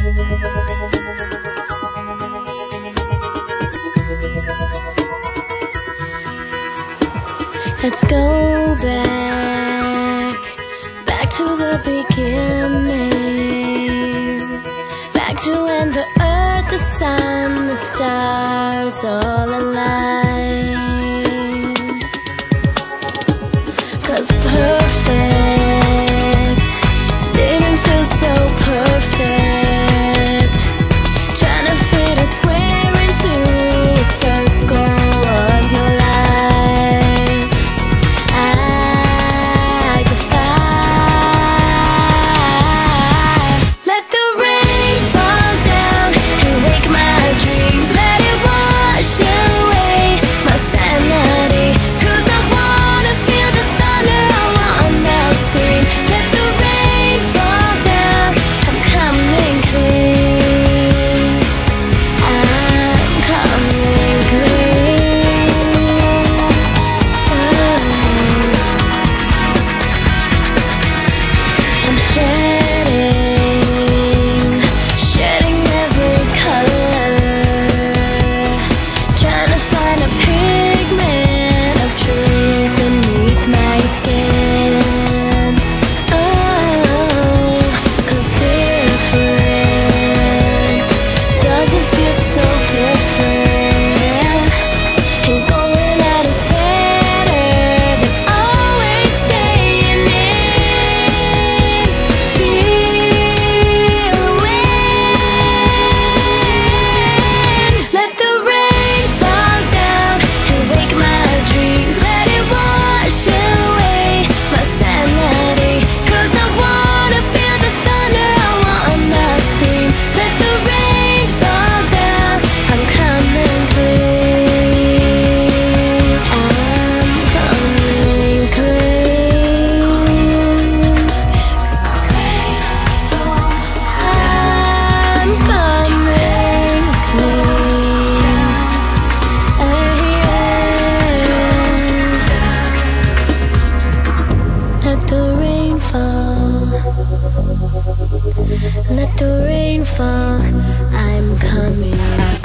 Let's go back to the beginning, back to when the earth, the sun, the stars all aligned. 'Cause perfect didn't feel so perfect. Trying to fit a square into a circle was no life. Let the rain fall, I'm coming.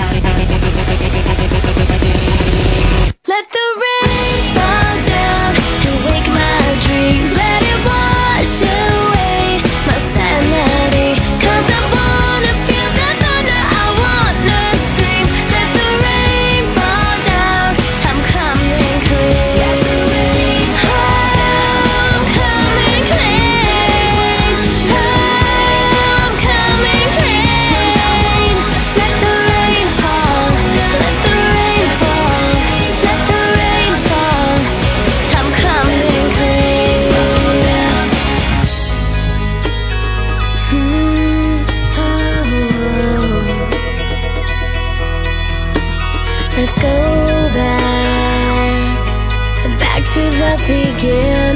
Let the rain fall down and wake my dreams. Let it wash away my sanity. 'Cause I wanna feel the thunder, I wanna scream. Let the rain fall down, I'm coming clean. Let the rain fall, I'm coming clean. I'm coming clean. Let the rain fall, let the rain fall. Let the rain fall, I'm coming clean. Let's go back to the beginning.